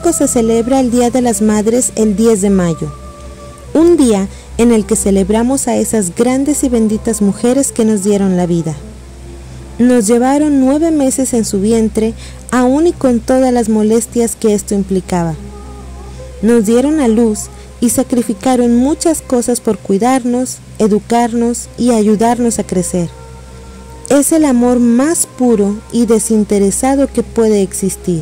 México se celebra el Día de las Madres el 10 de mayo, un día en el que celebramos a esas grandes y benditas mujeres que nos dieron la vida. Nos llevaron 9 meses en su vientre, aún y con todas las molestias que esto implicaba. Nos dieron a luz y sacrificaron muchas cosas por cuidarnos, educarnos y ayudarnos a crecer. Es el amor más puro y desinteresado que puede existir.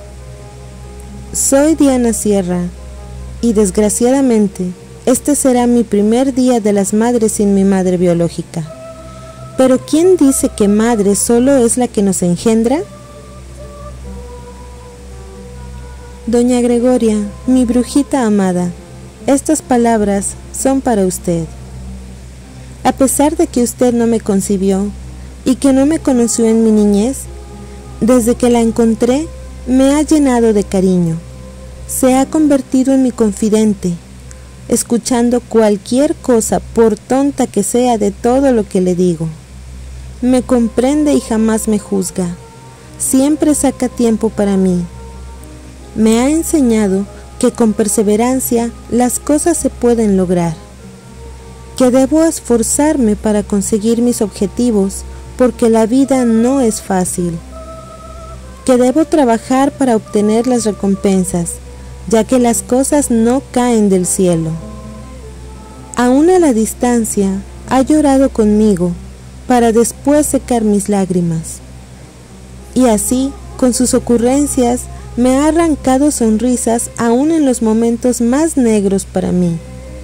Soy Diana Sierra y desgraciadamente este será mi primer día de las madres sin mi madre biológica. Pero ¿quién dice que madre solo es la que nos engendra? Doña Gregoria, mi brujita amada, estas palabras son para usted. A pesar de que usted no me concibió y que no me conoció en mi niñez, desde que la encontré me ha llenado de cariño. Se ha convertido en mi confidente, escuchando cualquier cosa, por tonta que sea, de todo lo que le digo. Me comprende y jamás me juzga. Siempre saca tiempo para mí. Me ha enseñado que con perseverancia las cosas se pueden lograr, que debo esforzarme para conseguir mis objetivos porque la vida no es fácil, que debo trabajar para obtener las recompensas, ya que las cosas no caen del cielo. Aún a la distancia ha llorado conmigo para después secar mis lágrimas, y así, con sus ocurrencias, me ha arrancado sonrisas aún en los momentos más negros para mí.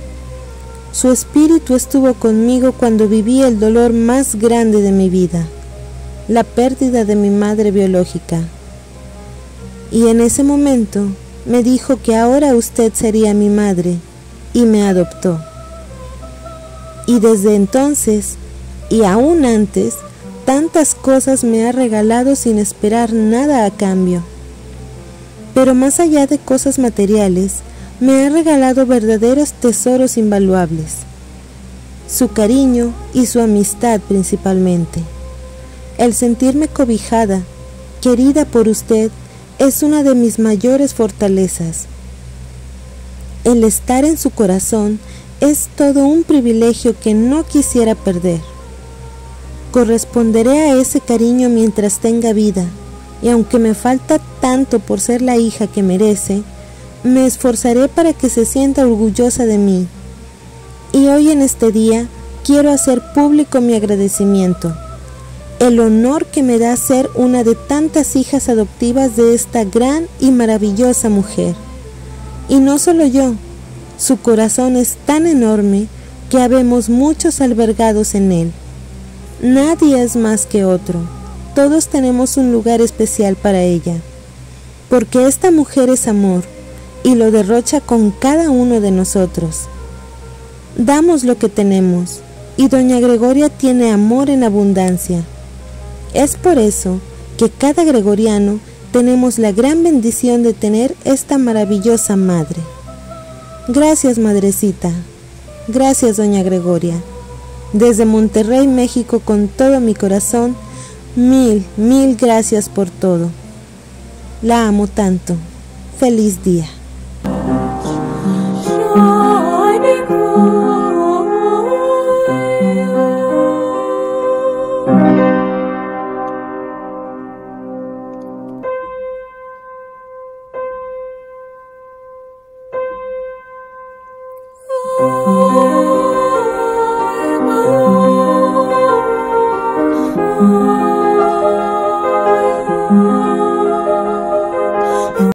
Su espíritu estuvo conmigo cuando viví el dolor más grande de mi vida, la pérdida de mi madre biológica. Y en ese momento me dijo que ahora usted sería mi madre y me adoptó. Y desde entonces, y aún antes, tantas cosas me ha regalado sin esperar nada a cambio. Pero más allá de cosas materiales, me ha regalado verdaderos tesoros invaluables. Su cariño y su amistad principalmente. El sentirme cobijada, querida por usted, es una de mis mayores fortalezas. El estar en su corazón es todo un privilegio que no quisiera perder. Corresponderé a ese cariño mientras tenga vida, y aunque me falta tanto por ser la hija que merece, me esforzaré para que se sienta orgullosa de mí. Y hoy en este día quiero hacer público mi agradecimiento, el honor que me da ser una de tantas hijas adoptivas de esta gran y maravillosa mujer. Y no solo yo, su corazón es tan enorme que habemos muchos albergados en él. Nadie es más que otro, todos tenemos un lugar especial para ella, porque esta mujer es amor y lo derrocha con cada uno de nosotros. Damos lo que tenemos y doña Gregoria tiene amor en abundancia. Es por eso que cada gregoriano tenemos la gran bendición de tener esta maravillosa madre. Gracias, madrecita. Gracias, doña Gregoria. Desde Monterrey, México, con todo mi corazón, mil gracias por todo. La amo tanto. Feliz día. Oh